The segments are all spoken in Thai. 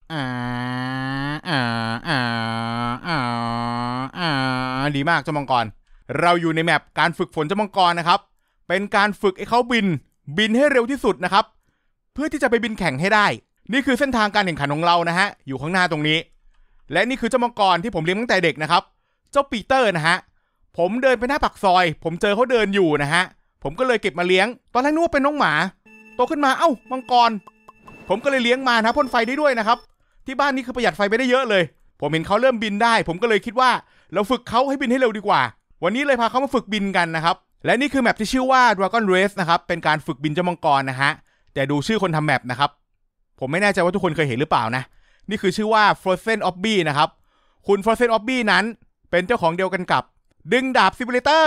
อ่าอ่าอ่าอ่าอ่าดีมากเจ้ามังกรเราอยู่ในแมปการฝึกฝนเจ้ามังกรนะครับเป็นการฝึกให้เขาบินให้เร็วที่สุดนะครับเพื่อที่จะไปบินแข่งให้ได้นี่คือเส้นทางการแข่งขันของเรานะฮะอยู่ข้างหน้าตรงนี้และนี่คือเจ้ามังกรที่ผมเลี้ยงตั้งแต่เด็กนะครับเจ้าปีเตอร์นะฮะผมเดินไปหน้าปากซอยผมเจอเขาเดินอยู่นะฮะผมก็เลยเก็บมาเลี้ยงตอนแรกนึกว่าเป็นน้องหมาโตขึ้นมาเอ้ามังกรผมก็เลยเลี้ยงมานะพ่นไฟได้ด้วยนะครับที่บ้านนี้คือประหยัดไฟไปได้เยอะเลยผมเห็นเขาเริ่มบินได้ผมก็เลยคิดว่าเราฝึกเขาให้บินให้เร็วดีกว่าวันนี้เลยพาเขามาฝึกบินกันนะครับและนี่คือแมปที่ชื่อว่า Dragon Race นะครับเป็นการฝึกบินเจ้ามังกรนะฮะแต่ดูชื่อคนทำแมปนะครับผมไม่แน่ใจว่าทุกคนเคยเห็นหรือเปล่านะนี่คือชื่อว่า Frozen Obby นะครับคุณ Frozen Obby นั้นเป็นเจ้าของเดียวกันกับดึงดาบ Simulator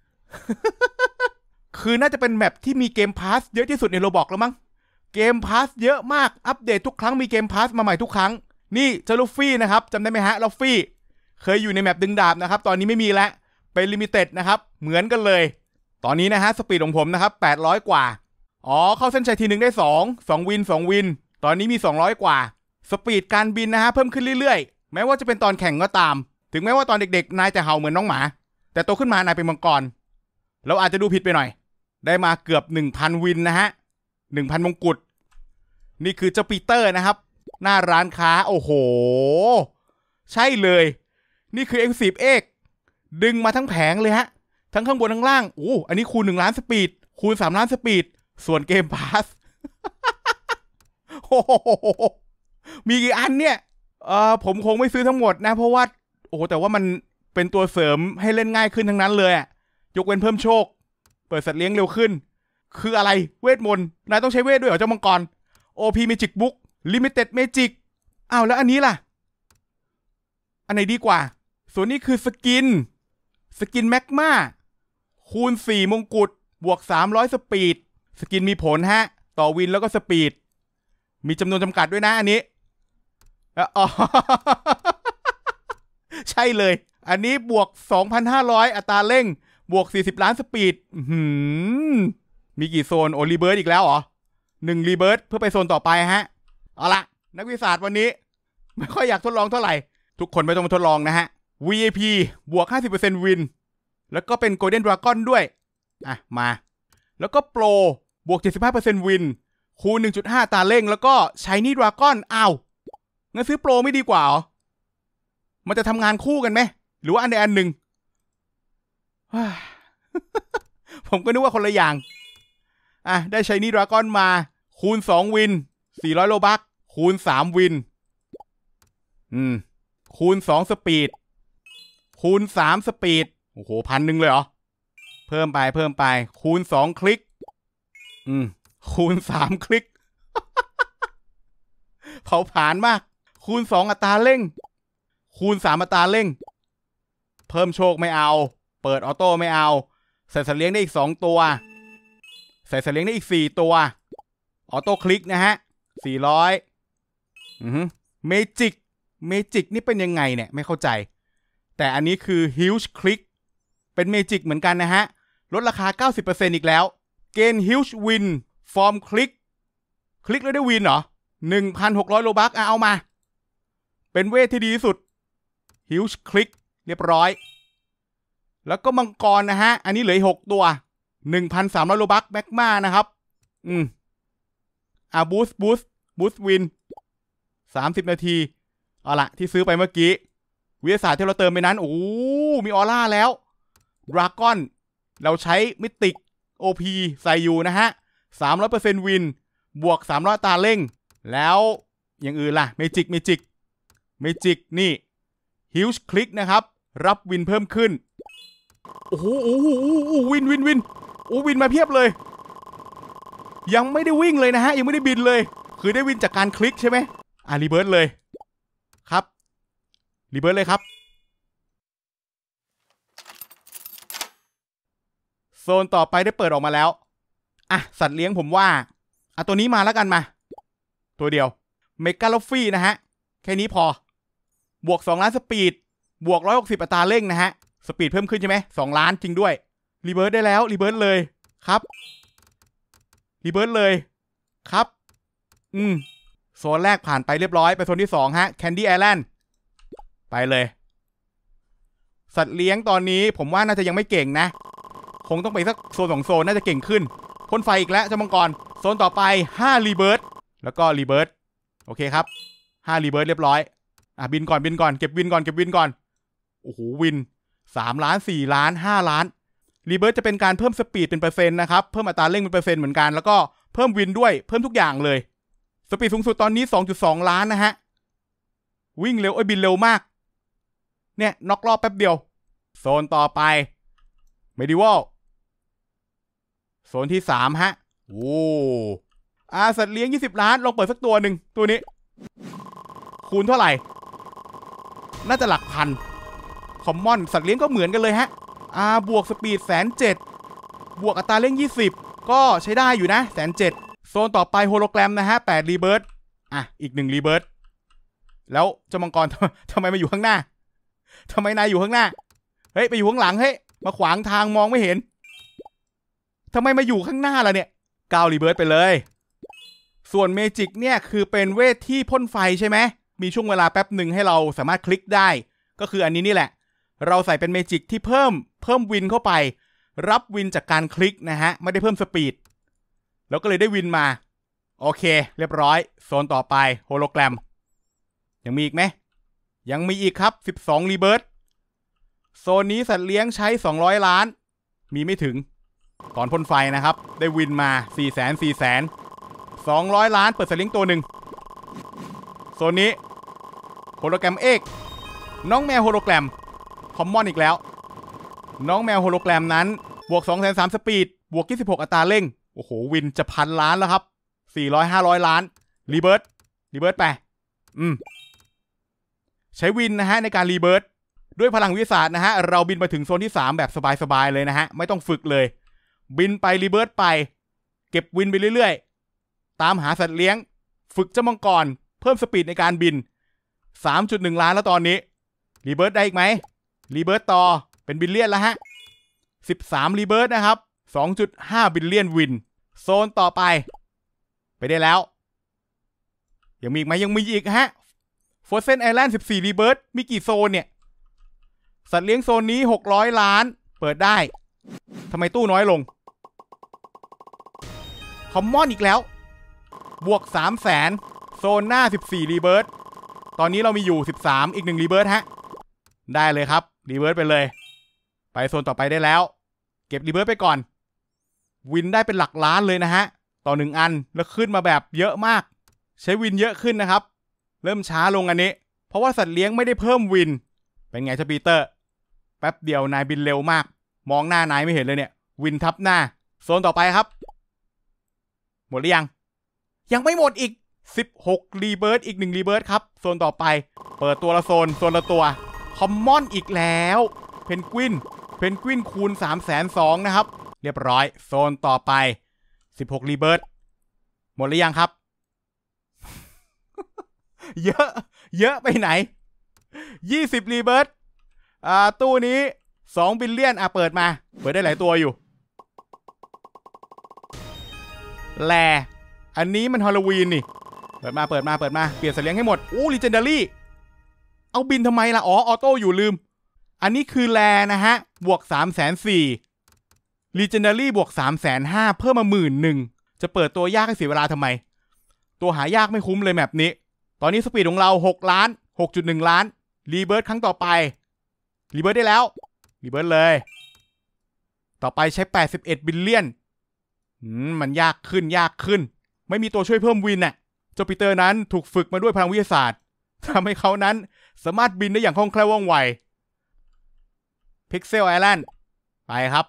คือน่าจะเป็นแมปที่มีเกมพาสเยอะที่สุดในโรบอกแล้วมั้งเกมพาสเยอะมากอัปเดตทุกครั้งมีเกมพาสมาใหม่ทุกครั้งนี่เจ้าลูฟี่นะครับจำได้ไหมฮะลูฟี่เคยอยู่ในแมปดึงดาบนะครับตอนนี้ไม่มีแล้วเป็นลิมิเต็ดนะครับเหมือนกันเลยตอนนี้นะฮะสปีดของผมนะครับ800กว่าอ๋อเข้าเส้นชัยทีนึงได้2วินตอนนี้มี200กว่าสปีดการบินนะฮะเพิ่มขึ้นเรื่อยๆแม้ว่าจะเป็นตอนแข่งก็ตามถึงแม้ว่าตอนเด็กๆนายจะเห่าเหมือนน้องหมาแต่โตขึ้นมานายเป็นมังกรเราอาจจะดูผิดไปหน่อยได้มาเกือบ 1,000 วินนะฮะ 1,000 มงกุฎนี่คือเจ้าปีเตอร์นะครับหน้าร้านค้าโอ้โหใช่เลยนี่คือ Exclusive Egg ดึงมาทั้งแผงเลยฮะทั้งข้างบนทั้งล่างโอ้อันนี้คูณ1 ล้านสปีดคูณ3 ล้านสปีดส่วนเกมพาส โอ้โหมีกี่อันเนี่ยผมคงไม่ซื้อทั้งหมดนะเพราะว่าโอ้แต่ว่ามันเป็นตัวเสริมให้เล่นง่ายขึ้นทั้งนั้นเลยอะยกเว้นเพิ่มโชคเปิดสัตว์เลี้ยงเร็วขึ้นคืออะไรเวทมนต์นายต้องใช้เวทด้วยเหรอเจ้ามังกร OP Magic Book Limited Magic อ้าวแล้วอันนี้ล่ะอันไหนดีกว่าส่วนนี้คือสกินแมกมาคูณ4มงกุฎบวก300สปีดสกินมีผลฮะต่อวินแล้วก็สปีดมีจำนวนจำกัดด้วยนะอันนี้อ๋อ ใช่เลยอันนี้บวก 2,500 อัตราเร่งบวก40 ล้านสปีดมีกี่โซนโอรีเบิร์ดอีกแล้วเหรอ1รีเบิร์ดเพื่อไปโซนต่อไปฮะเอาละนักวิทยาศาสตร์วันนี้ไม่ค่อยอยากทดลองเท่าไหร่ทุกคนไม่ต้องมาทดลองนะฮะ VIP บวก 50% วินแล้วก็เป็น Golden Dragon ด้วยมาแล้วก็โปรบวก 75% วินคูณ 1.5 ตาเร่งแล้วก็ Shiny Dragon อ้าวงั้นซื้อโปรไม่ดีกว่าเหรอมันจะทำงานคู่กันไหมหรือว่าอันใดอันหนึ่ง ผมก็นึกว่าคนละอย่างได้ Shiny Dragon มาคูณ2วิน400โลบัคคูณ3วินคูณ2สปีดคูณ3สปีดโอ้โห1,000เลยเหรอเพิ่มไปคูณ2คลิกคูณ3คลิก เผาผลาญมากคูณ2อัตราเร่งคูณ3อัตราเร่งเพิ่มโชคไม่เอาเปิดออโต้ไม่เอาใส่สัตว์เลี้ยงได้อีก2ตัวใส่สัตว์เลี้ยงได้อีก4ตัวออโต้คลิกนะฮะ400เมจิกนี่เป็นยังไงเนี่ยไม่เข้าใจแต่อันนี้คือ Huge Click เป็นเมจิกเหมือนกันนะฮะลดราคา 90% อีกแล้วเกณฑ์ Huge Win From Click แล้วได้วินเหรอ 1,600 โลบัคเอามาเป็นเวทที่ดีที่สุด Huge Click เรียบร้อยแล้วก็มังกรนะฮะอันนี้เหลือ6ตัว 1,300 โลบัคแมกมานะครับบูสต์วิน30 นาทีเอาละที่ซื้อไปเมื่อกี้วิทยาศาสตร์ที่เราเติมไปนั้นโอ้มีออร่าแล้วดราก้อนเราใช้มิติก OP ใส่อยู่นะฮะ 300% วินบวก300ตาเร่งแล้วอย่างอื่นล่ะเมจิกนี่ Huge Click นะครับรับวินเพิ่มขึ้นโอ้โหวินวินมาเพียบเลยยังไม่ได้วิ่งเลยนะฮะยังไม่ได้บินเลยคือได้วินจากการคลิกใช่ไหมรีเบิร์ดเลยครับรีเบิร์ดเลยครับโซนต่อไปได้เปิดออกมาแล้วสัตว์เลี้ยงผมว่าตัวนี้มาแล้วกันมาตัวเดียวเมกาโลฟี่นะฮะแค่นี้พอบวก2 ล้านสปีดบวก160อัตราเร่งนะฮะสปีดเพิ่มขึ้นใช่ไหม2 ล้านจริงด้วยรีเบิร์ดได้แล้วรีเบิร์ดเลยครับรีเบิร์ดเลยครับโซนแรกผ่านไปเรียบร้อยไปโซนที่2ฮะ Candy Island ไปเลยสัตว์เลี้ยงตอนนี้ผมว่าน่าจะยังไม่เก่งนะคงต้องไปสักโซน2โซนน่าจะเก่งขึ้นพ่นไฟอีกแล้วเจ้ามังกรโซนต่อไป5รีเบิร์ดแล้วก็รีเบิร์ดโอเคครับ5รีเบิร์ดเรียบร้อยบินก่อนเก็บวินก่อนโอ้โหวิน3ล้าน4ล้าน5ล้านรีเบิร์ดจะเป็นการเพิ่มสปีดเป็นเปอร์เซ็นต์นะครับเพิ่มอัตราเร่งเป็นเปอร์เซ็นต์เหมือนกันแล้วก็เพิ่มวินด้วยเพิ่มทุกอย่างเลยสปีดสูงสุดตอนนี้ 2.2 ล้านนะฮะวิ่งเร็วบินเร็วมากเนี่ยน็อกรอบแป๊บเดียวโซนต่อไปเมดิวอลโซนที่3ฮะโอ้สัตว์เลี้ยง20ล้านลองเปิดสักตัวหนึ่งตัวนี้คูณเท่าไหร่น่าจะหลักพันคอมมอนสัตว์เลี้ยงก็เหมือนกันเลยฮะบวกสปีด170,000บวกอัตราเร่ง20ก็ใช้ได้อยู่นะ170,000โซนต่อไปโฮโลแกรมนะฮะ8รีเบิร์ดอีก1รีเบิร์ดแล้วเจ้ามังกรทำไมมาอยู่ข้างหน้าทำไมนายอยู่ข้างหน้าเฮ้ยไปอยู่ข้างหลังเฮ้ยมาขวางทางมองไม่เห็นทำไมมาอยู่ข้างหน้าล่ะเนี่ย9รีเบิร์ดไปเลยส่วนเมจิกเนี่ยคือเป็นเวทที่พ่นไฟใช่ไหมมีช่วงเวลาแป๊บหนึ่งให้เราสามารถคลิกได้ก็คืออันนี้นี่แหละเราใส่เป็นเมจิกที่เพิ่มวินเข้าไปรับวินจากการคลิกนะฮะไม่ได้เพิ่มสปีดแล้วก็เลยได้วินมาโอเคเรียบร้อยโซนต่อไปโฮโลแกรมยังมีอีกไหมยังมีอีกครับ12รีเบิร์ดโซนนี้สัตว์เลี้ยงใช้200ล้านมีไม่ถึงตอนพ่นไฟนะครับได้วินมา400,000 200ล้านเปิดสัตว์เลี้ยงตัวหนึ่งโซนนี้โฮโลแกรมเอกน้องแมวโฮโลแกรมคอมมอนอีกแล้วน้องแมวโฮโลแกรมนั้นบวก 230,000 สปีดบวก26อัตราเร่งโอ้โหวินจะ1,000 ล้านแล้วครับ400-500 ล้านรีเบิร์ดไปใช้วินนะฮะในการรีเบิร์ดด้วยพลังวิทยาศาสตร์นะฮะเราบินมาถึงโซนที่3แบบสบายๆเลยนะฮะไม่ต้องฝึกเลยบินไปรีเบิร์ดไปเก็บวินไปเรื่อยๆตามหาสัตว์เลี้ยงฝึกเจ้ามังกรเพิ่มสปีดในการบิน 3.1 ล้านแล้วตอนนี้รีเบิร์ดได้อีกไหมรีเบิร์ดต่อเป็นบิลเลียนแล้วฮะ13รีเบิร์ดนะครับ 2.5 บิลเลียนวินโซนต่อไปได้แล้วยังมีอีกไหมยังมีอีกฮะโฟเซนไอแลนด์14รีเบิร์ดมีกี่โซนเนี่ยสัตว์เลี้ยงโซนนี้600ล้านเปิดได้ทำไมตู้น้อยลงคอมมอนอีกแล้วบวก 300,000 โซนหน้า14รีเบิร์ดตอนนี้เรามีอยู่13อีก1รีเบิร์ดฮะได้เลยครับรีเบิร์ดไปเลยไปโซนต่อไปได้แล้วเก็บรีเบิร์ดไปก่อนวินได้เป็นหลักล้านเลยนะฮะต่อ1อันแล้วขึ้นมาแบบเยอะมากใช้วินเยอะขึ้นนะครับเริ่มช้าลงอันนี้เพราะว่าสัตว์เลี้ยงไม่ได้เพิ่มวินเป็นไงเจ้าปีเตอร์แป๊บเดียวนายบินเร็วมากมองหน้านายไม่เห็นเลยเนี่ยวินทับหน้าโซนต่อไปครับหมดหรือยังไม่หมดอีก16รีเบิร์ดอีก1รีเบิร์ดครับโซนต่อไปเปิดตัวละโซนละตัวคอมมอนอีกแล้วเพนกวินคูณ 302,000 นะครับเรียบร้อยโซนต่อไป16รีเบิร์ดหมดหรือยังครับ เยอะไปไหน20รีเบิร์ดตู้นี้2บิลเลียนเปิดได้หลายตัวอยู่แลอันนี้มันฮอลโลวีนนี่เปิดมาเปลี่ยนสัตว์เลี้ยงให้หมดลีเจนดารี่เอาบินทำไมล่ะออโต้อยู่ลืมอันนี้คือแลนะฮะบวก 340,000 Legendary บวก 350,000 เพิ่มมา 11,000 จะเปิดตัวยากให้เสียเวลาทำไมตัวหายากไม่คุ้มเลยแมปนี้ตอนนี้สปีดของเรา6ล้าน 6.1 ล้านรีเบิร์ดครั้งต่อไปรีเบิร์ดได้แล้วรีเบิร์ดเลยต่อไปใช้81บิลเลียนมันยากขึ้นไม่มีตัวช่วยเพิ่มวินน่ะเจ้าปีเตอร์นั้นถูกฝึกมาด้วยพลังวิทยาศาสตร์ทำให้เขานั้นสามารถบินได้อย่างคล่องแคล่วว่องไวพิกเซลไอแลนด์ไปครับ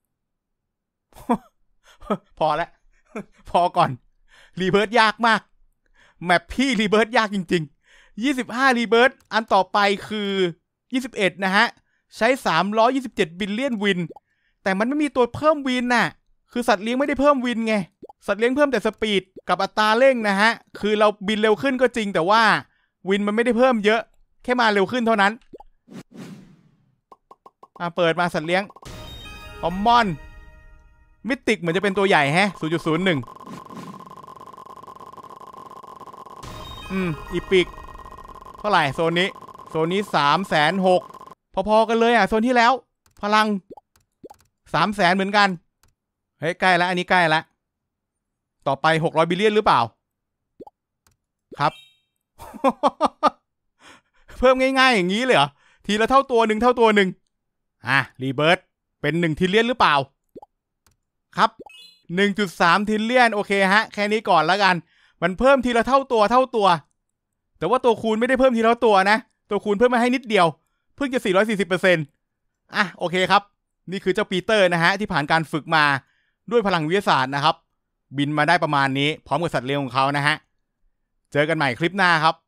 พอแล้ว พอก่อนรีเบิร์ดยากมากแมปพี่รีเบิร์ดยากจริงๆ25รีเบิร์ดอันต่อไปคือ21นะฮะใช้327บิลเลียนวินแต่มันไม่มีตัวเพิ่มวินน่ะคือสัตว์เลี้ยงไม่ได้เพิ่มวินไงสัตว์เลี้ยงเพิ่มแต่สปีดกับอัตราเร่งนะฮะคือเราบินเร็วขึ้นก็จริงแต่ว่าวินมันไม่ได้เพิ่มเยอะแค่มาเร็วขึ้นเท่านั้นเปิดมาสัตว์เลี้ยงคอมมอนมิติกเหมือนจะเป็นตัวใหญ่แฮะ 0.01 อีพิกเท่าไหร่โซนนี้360,000พอๆกันเลยโซนที่แล้วพลัง300,000เหมือนกันเฮ้ยใกล้แล้วอันนี้ใกล้แล้วต่อไป600บิลเลียนหรือเปล่าครับ เพิ่มง่ายๆอย่างนี้เลยเหรอทีละเท่าตัวหนึ่งรีเบิร์ตเป็น1ทิลเลียนหรือเปล่าครับ 1.3 ทิลเลียนโอเคฮะแค่นี้ก่อนแล้วกันมันเพิ่มทีละเท่าตัวแต่ว่าตัวคูณไม่ได้เพิ่มทีละตัวนะตัวคูณเพิ่มมาให้นิดเดียวเพิ่งจะ 440% โอเคครับนี่คือเจ้าปีเตอร์นะฮะที่ผ่านการฝึกมาด้วยพลังวิทยาศาสตร์นะครับบินมาได้ประมาณนี้พร้อมกับสัตว์เลี้ยงของเขานะฮะเจอกันใหม่คลิปหน้าครับ